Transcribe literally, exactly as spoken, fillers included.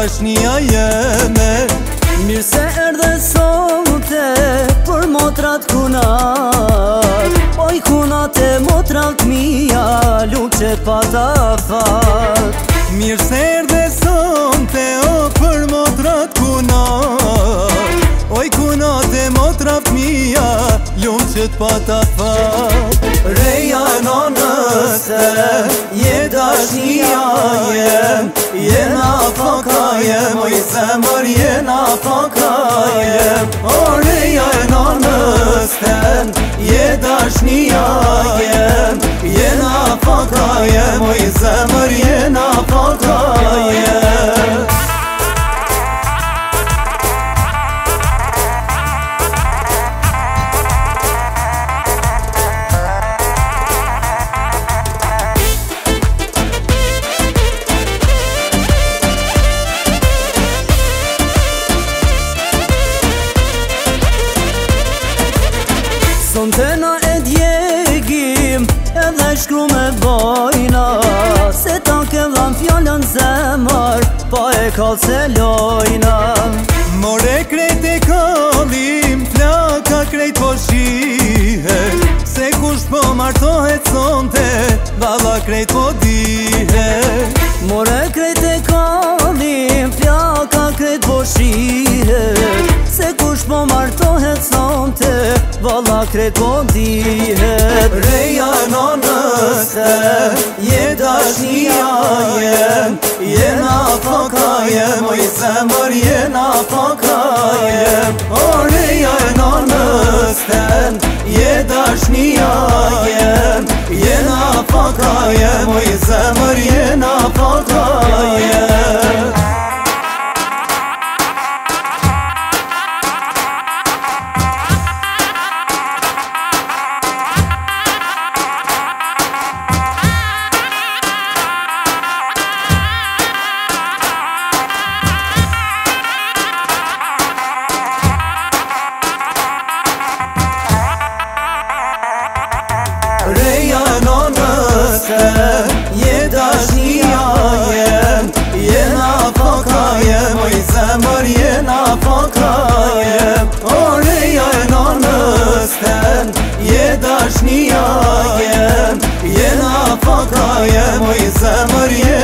dashnia jeme. Mirë se erdhe sote për motrat kunat, oj kunat e motrat mija, luqet pa ta fat. Mirë se erdhe sonte o për motrat kunat, oj kunat e motrat mija, luqet pa ta fat. Reja nonëse, je dashnia jem, jena faka jem, oj zemër jena faka jem. O reja nonëse, je dashnia jem, jena faka jem, oj zemër jena faka jem. Sonte na e djegim edhe shkru me bojna, se ta ke vlan fjallën zemër, pa e kallë se lojna. More krejt e kallim, flaka krejt po shihet, se kush po martohet sonte, valla krejt po dihet. More krejt e kallim, flaka krejt po shihet, se kush po martohet sonte, valla krejt po dihet. Reja nonëse, je dashnia jem, jena faka jem, oj zemër jena faka jem. O reja nonëse, je dashnia jem, jena faka jem, oj zemër jena faka jem. Reja nonëse, je dashnia jem, jena faka jem, oj zemër jena faka jem. O reja nonëse, je dashnia jem, jena faka jem, oj zemër jena